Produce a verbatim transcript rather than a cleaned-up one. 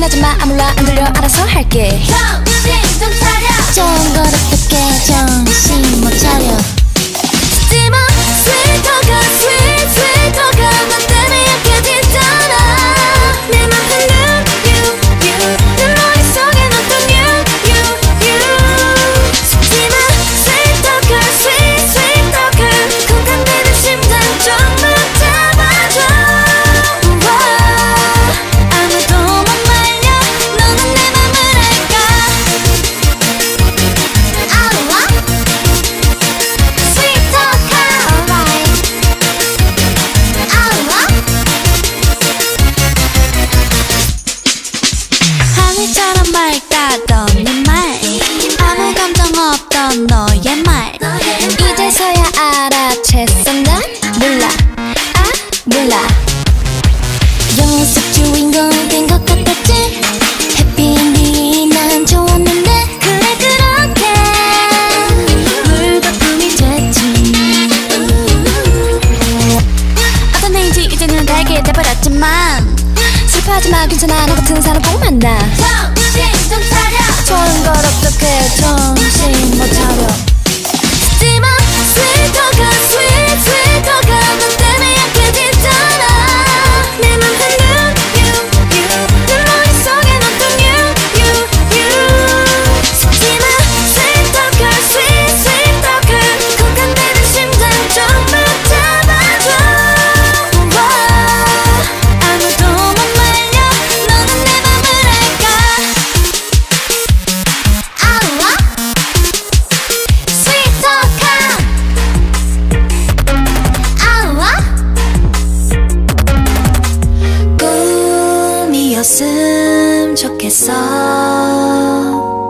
하지 마. 아무라 안 들려 알아서 할게. 정신 좀 차려. 좋은 걸 어떻게 정신 못 차려. 잊지 마. Sweet talker, sweet, sweet talker. 너 때문에 약해지잖아. 내 맘 흔들 you, you. 내 머릿속엔 어떤 you, you, you. 잊지 마. Sweet talker, sweet, sweet talker. 공감되는 심장 좀 붙잡아줘. 아무도 못 말려. 너는 내 맘을 알까. 아와. Sweet talker, alright. 아와. 하늘처럼 맑다던 네 말, 아무 감정 없던 너의 말, 이제서야 알아챘어. 난 몰라, 아 몰라. 영화 속 주인공 된 것 같았지. 해피엔딩이 난 좋았는데. 그래 그렇게 물거품이 됐지. 어떤 행지 이제는 달게 돼버렸지만 슬퍼하지 마. 괜찮아. 너 같은 사람 꼭 만나. 정신 좀 차려. 좋은 걸 어떻게 정신 못 차려. 잊지 마. Sweet talker, sweet, sweet talker. 너 때문에 약해지잖아. 내 맘 흔들 you, you. 내 머릿속엔 어떤 you, you, you. 잊지 마. Sweet talker, sweet, sweet talker. 공감되는 심장 좀 붙잡아줘. 아무도 못 말려. 너는 내 맘을 알까. 아와. Sweet talker. 아와. 꿈이었음 좋겠어.